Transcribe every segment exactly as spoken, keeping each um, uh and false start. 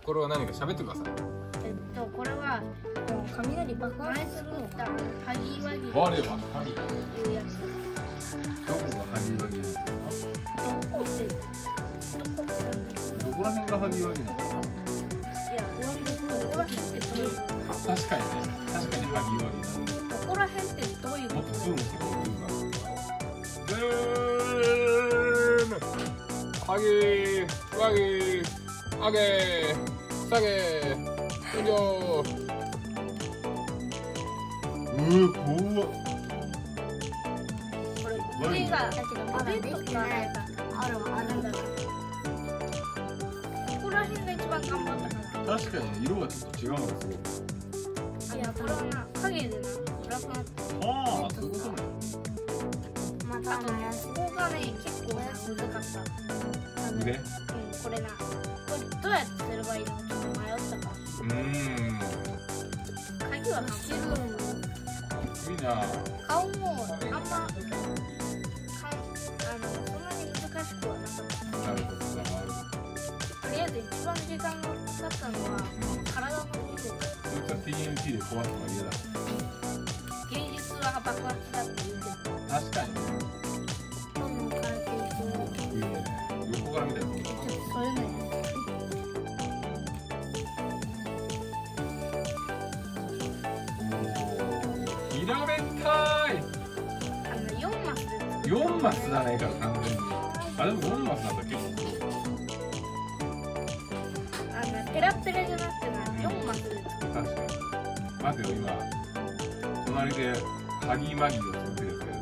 これは何か喋ってください。 えっとこれは雷爆発するハギワギ我はハギというやつ。 どこがハギワギなんですか？ どこってどこってどこら辺がハギワギなの？ いやどこら辺ってどういうこと？ 確かにね、確かにハギワギなんで。 どこら辺ってどういうもっとこと？ ズームしてくれるんだ。ズーム。ハギワギ上げ下げ以上。うー怖っ。 これ腕がだけどまだできてないかあるわあるんだろう。ここら辺が一番頑張ったかな。 確かに色がちょっと違うのがすごい。 いやこれはな影でな暗くなって。 ああ、そういうことね。 またあとねここがね結構難かった。 腕？ うんこれな。これどうやってすればいいのちょっと迷ったから。 うーん。 鍵は知るの。 いいな。 顔もあんまかんあのそんなに難しくはなかった。 なるほど、なるほど。 とりあえず一番時間がかかったのは体の部分。 そいつは ティーエヌティー で壊すのが嫌だ。 芸術は爆発だって言うけど。 確かにね。 どんどん変えていく。 いいね。横から見たらどう？ ちょっとそういうのやる。 平べったい。 あのよんマスで作る。 よんマスだねから完全に。あ、でもよんマスなんだ結構。 あのペラペラじゃなくてなよんマスで作る。 確かに。待てよ今隣でハギマギを作ってるんですけど。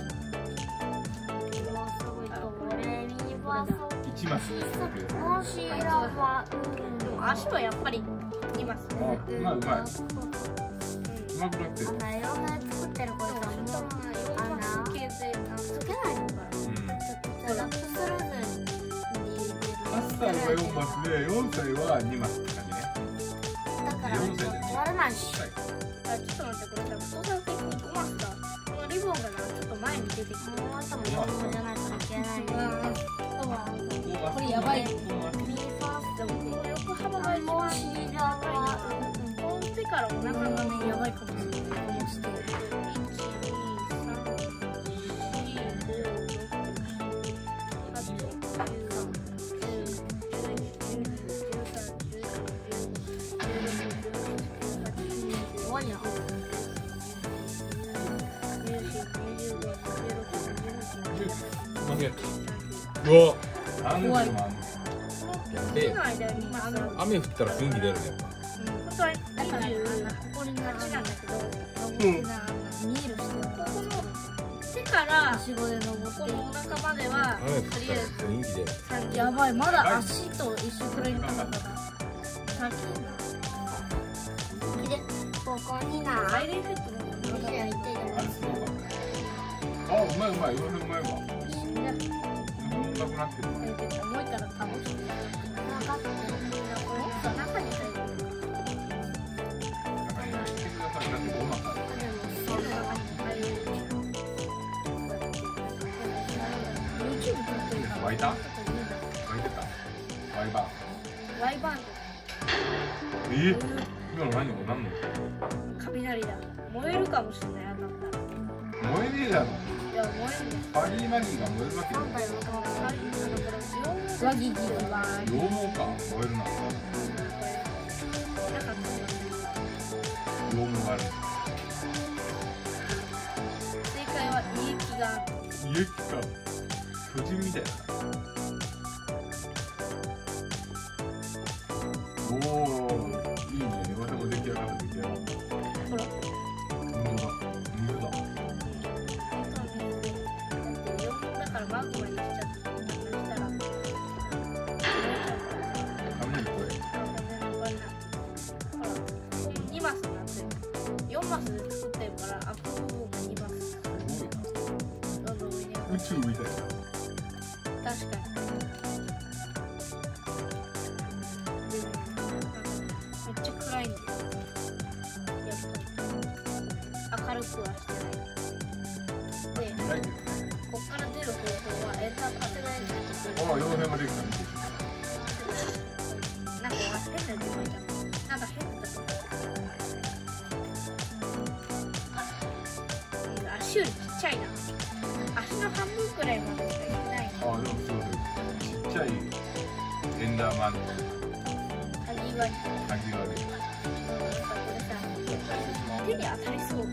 いちマス作ってる。 でも足はやっぱりにマス。 あ、うまいうまい。うまくなってる。 あんないろんなやつ作ってる子いたらもうあんな形でつけないのからうん。 ラップするずにはっさいはよんマスでよんさいはにマスって感じね。 だからよんさいじゃねえ。 割れないしはい。 あちょっと待ってこれ多分操作的にごマスだ。このリボンがなちょっと前に出てくる。 もうあともよん個じゃないといけないんでこれやばい。 ミーファースでもこの横幅が一番シラはこの手からお腹がねやばいかもしれない。 怖いなうわ。 怖い。 で手の間にあの雨降ったら雰囲気出るねやっぱ。 本当はだからここになちなんだけど、見えるしてここの手からはしごで登このお腹までは雨降っとりたらあえず雰囲気出る。 さんじゅうやばいまだ足と一緒くらいの高さだ。先でここになアイレンフェットの手焼いてあれすごかったね。あ、うまいうまい。うまいうまいわ。 みんなうまくなってる。 もう一回倒して分かってるもっと中に入る。 中に入れてください。だってごマスある。 その中に入る。YouTube 撮ってるから湧いた？湧いてた。ワイバー。 ワイバーンえー、今の何の何の？ 雷だ。燃えるかもしれない当たったら。 燃えねえだろ。 いや燃えるね。 ハギマギが燃えるわけなんだよワギギは羊毛か。燃えるな。羊毛がある。 正解は胃液がある。 家か。巨人みたいな。おお、いいね。私も出来上がった出来上がった。 ほら本当だ。水だ。 だからマグマにしちゃったしたら雷これ。 ほらにマスになってる。よんマスで作ってるからアップ部分がにマス。 すごいな。 どんどん上に上がる。 宇宙みたいな。 確かに。でもめっちゃ暗いんだよ。やっぱり明るくはしてない。で、 ないけどね。 こっから出る方法はエンター当てないんだけど、 ああ、傭兵もできた。 なんか変な足よりちっちゃいな。足の半分くらいまでしかいってないな。 あ、でもそうです。ちっちゃいエンダーマンのハギワギ。 ハギワギ。 なんかこれさ、手に当たりそう。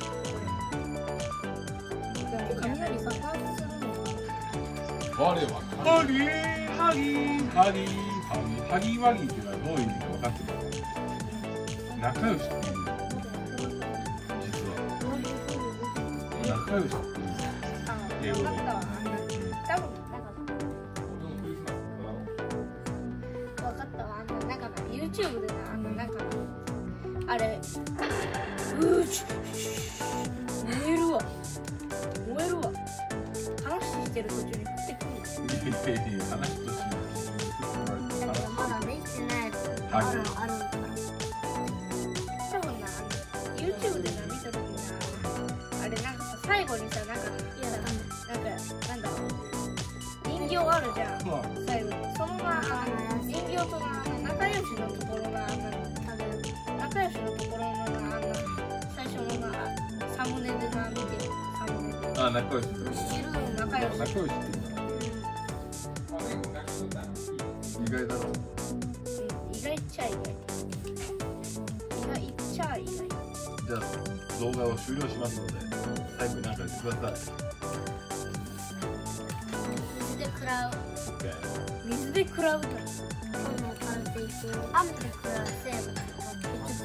雷爆発するのあれはハギーハギーハギーハギーハギーワギーっていうのはどういう意味か分かってますか？仲良しっていう意味。実は仲良しっていうあ、 英語で分かったわ。多分分かったわ。あのなんかな YouTube でな、あのなんかなあれうーち燃えるわ燃えるわ。話してる途中に降ってくる。 いやいや話としてだからまだできてないやつあるある多分な、あの YouTube でな見た時にな、あれなんかさ最後にさなんかいやなんかなんだろう人形あるじゃん。最後にそのなあの人形となあの仲良しのところがあんな仲良しのところのなあの最初のなサムネでな見てるサムネで。 あ、仲良しだ。 知るの仲良し。 仲良しっていうのは意外だろう。 うん、意外っちゃ意外。意外っちゃ意外。 じゃあ動画を終了しますので最後に何か言ってください。 水で食らう OK。 水で食らうと。 雨で食らっていく雨で食らう生物